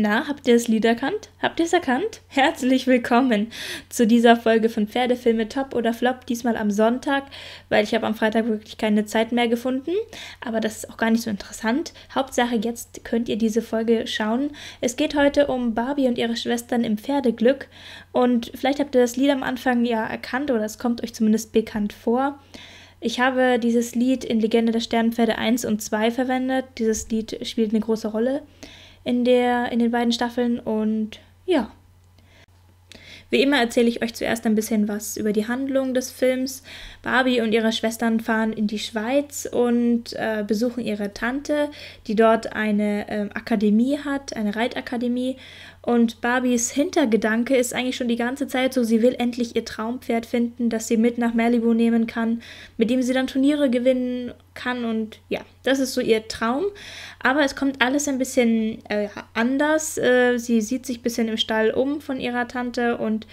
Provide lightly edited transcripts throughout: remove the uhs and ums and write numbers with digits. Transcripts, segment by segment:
Na, habt ihr das Lied erkannt? Habt ihr es erkannt? Herzlich willkommen zu dieser Folge von Pferdefilme Top oder Flop, diesmal am Sonntag, weil ich habe am Freitag wirklich keine Zeit mehr gefunden, aber das ist auch gar nicht so interessant. Hauptsache, jetzt könnt ihr diese Folge schauen. Es geht heute um Barbie und ihre Schwestern im Pferdeglück und vielleicht habt ihr das Lied am Anfang ja erkannt oder es kommt euch zumindest bekannt vor. Ich habe dieses Lied in Legende der Sternenpferde 1 und 2 verwendet. Dieses Lied spielt eine große Rolle in den beiden Staffeln und ja. Wie immer erzähle ich euch zuerst ein bisschen was über die Handlung des Films. Barbie und ihre Schwestern fahren in die Schweiz und besuchen ihre Tante, die dort eine Akademie hat, eine Reitakademie. Und Barbies Hintergedanke ist eigentlich schon die ganze Zeit so, sie will endlich ihr Traumpferd finden, das sie mit nach Malibu nehmen kann, mit dem sie dann Turniere gewinnen kann. Und ja, das ist so ihr Traum. Aber es kommt alles ein bisschen anders. Sie sieht sich ein bisschen im Stall um von ihrer Tante und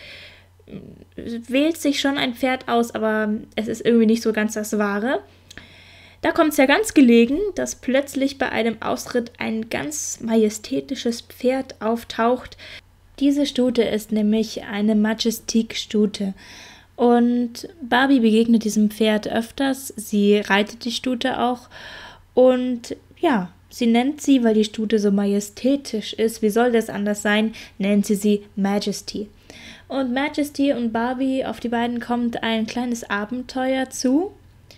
wählt sich schon ein Pferd aus, aber es ist irgendwie nicht so ganz das Wahre. Da kommt es ja ganz gelegen, dass plötzlich bei einem Ausritt ein ganz majestätisches Pferd auftaucht. Diese Stute ist nämlich eine Majestique-Stute. Und Barbie begegnet diesem Pferd öfters. Sie reitet die Stute auch. Und ja, sie nennt sie, weil die Stute so majestätisch ist, wie soll das anders sein, nennt sie Majesty. Und Majesty und Barbie, auf die beiden kommt ein kleines Abenteuer zu.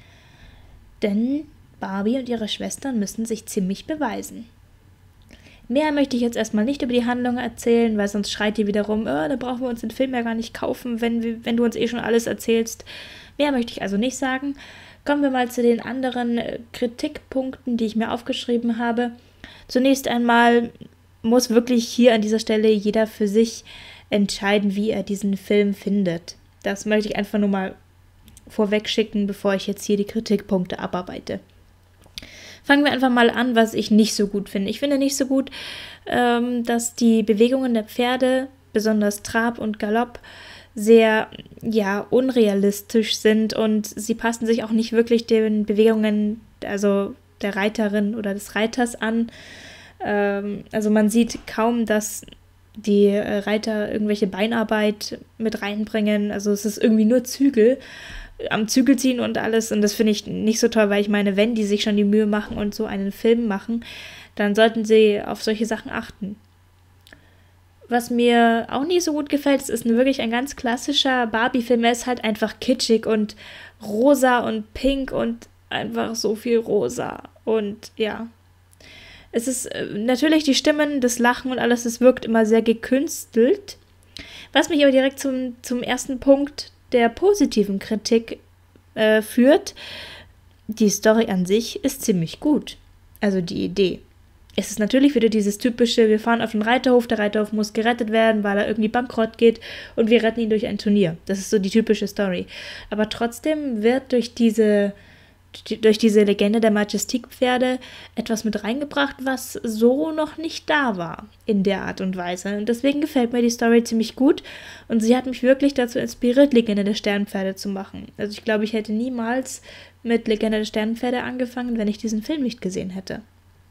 Denn Barbie und ihre Schwestern müssen sich ziemlich beweisen. Mehr möchte ich jetzt erstmal nicht über die Handlung erzählen, weil sonst schreit ihr wieder rum, da brauchen wir uns den Film ja gar nicht kaufen, wenn du uns eh schon alles erzählst. Mehr möchte ich also nicht sagen. Kommen wir mal zu den anderen Kritikpunkten, die ich mir aufgeschrieben habe. Zunächst einmal muss wirklich hier an dieser Stelle jeder für sich entscheiden, wie er diesen Film findet. Das möchte ich einfach nur mal vorweg schicken, bevor ich jetzt hier die Kritikpunkte abarbeite. Fangen wir einfach mal an, was ich nicht so gut finde. Ich finde nicht so gut, dass die Bewegungen der Pferde, besonders Trab und Galopp, sehr unrealistisch sind und sie passen sich auch nicht wirklich den Bewegungen, also der Reiterin oder des Reiters an. Also man sieht kaum, dass die Reiter irgendwelche Beinarbeit mit reinbringen. Also es ist irgendwie nur Zügel, am Zügel ziehen und alles. Und das finde ich nicht so toll, weil ich meine, wenn die sich schon die Mühe machen und so einen Film machen, dann sollten sie auf solche Sachen achten. Was mir auch nicht so gut gefällt, ist wirklich ein ganz klassischer Barbie-Film. Er ist halt einfach kitschig und rosa und pink und einfach so viel rosa. Und ja, es ist natürlich die Stimmen, das Lachen und alles, es wirkt immer sehr gekünstelt. Was mich aber direkt zum ersten Punkt der positiven Kritik führt. Die Story an sich ist ziemlich gut. Also die Idee. Es ist natürlich wieder dieses typische, wir fahren auf den Reiterhof, der Reiterhof muss gerettet werden, weil er irgendwie bankrott geht und wir retten ihn durch ein Turnier. Das ist so die typische Story. Aber trotzdem wird durch diese Legende der Majestique-Pferde etwas mit reingebracht, was so noch nicht da war in der Art und Weise. Und deswegen gefällt mir die Story ziemlich gut und sie hat mich wirklich dazu inspiriert, Legende der Sternenpferde zu machen. Also ich glaube, ich hätte niemals mit Legende der Sternenpferde angefangen, wenn ich diesen Film nicht gesehen hätte.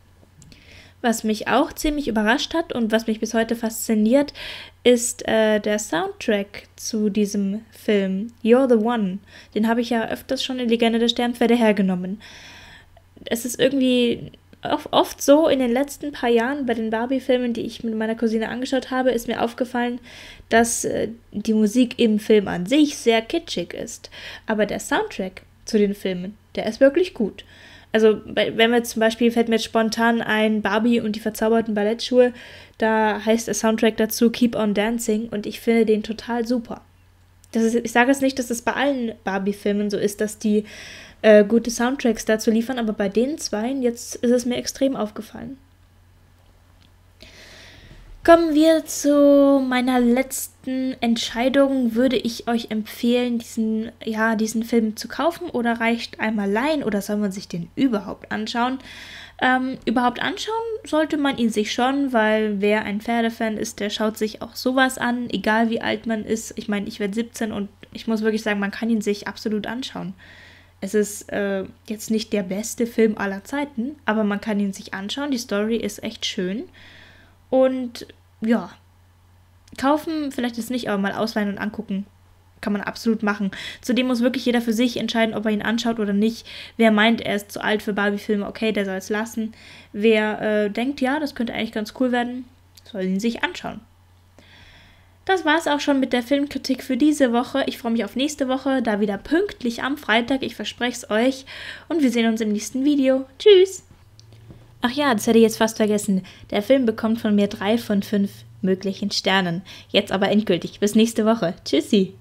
Was mich auch ziemlich überrascht hat und was mich bis heute fasziniert, ist der Soundtrack zu diesem Film, You're the One. Den habe ich ja öfters schon in Legende der Sternenpferde hergenommen. Es ist irgendwie oft so, in den letzten paar Jahren bei den Barbie-Filmen, die ich mit meiner Cousine angeschaut habe, ist mir aufgefallen, dass die Musik im Film an sich sehr kitschig ist. Aber der Soundtrack zu den Filmen, der ist wirklich gut. Also, wenn wir zum Beispiel, fällt mir jetzt spontan ein Barbie und die verzauberten Ballettschuhe, da heißt der Soundtrack dazu Keep on Dancing und ich finde den total super. Ich sage jetzt nicht, dass es bei allen Barbie-Filmen so ist, dass die gute Soundtracks dazu liefern, aber bei den zweien, jetzt ist es mir extrem aufgefallen. Kommen wir zu meiner letzten Entscheidung. Würde ich euch empfehlen, diesen Film zu kaufen oder reicht einmal leihen oder soll man sich den überhaupt anschauen? Überhaupt anschauen sollte man ihn sich schon, weil wer ein Pferdefan ist, der schaut sich auch sowas an, egal wie alt man ist. Ich meine, ich werde 17 und ich muss wirklich sagen, man kann ihn sich absolut anschauen. Es ist jetzt nicht der beste Film aller Zeiten, aber man kann ihn sich anschauen. Die Story ist echt schön. Und ja, kaufen vielleicht ist nicht, aber mal ausleihen und angucken. Kann man absolut machen. Zudem muss wirklich jeder für sich entscheiden, ob er ihn anschaut oder nicht. Wer meint, er ist zu alt für Barbie-Filme, okay, der soll es lassen. Wer denkt, ja, das könnte eigentlich ganz cool werden, soll ihn sich anschauen. Das war es auch schon mit der Filmkritik für diese Woche. Ich freue mich auf nächste Woche, da wieder pünktlich am Freitag. Ich verspreche es euch. Und wir sehen uns im nächsten Video. Tschüss! Ach ja, das hätte ich jetzt fast vergessen. Der Film bekommt von mir 3 von 5 möglichen Sternen. Jetzt aber endgültig. Bis nächste Woche. Tschüssi!